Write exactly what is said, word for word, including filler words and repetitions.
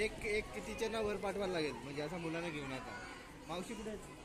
एक एक टीचरना वर पाठवायला लागेल म्हणजे असं मुलांना घेऊन आता. मावशी कुठे आहेत?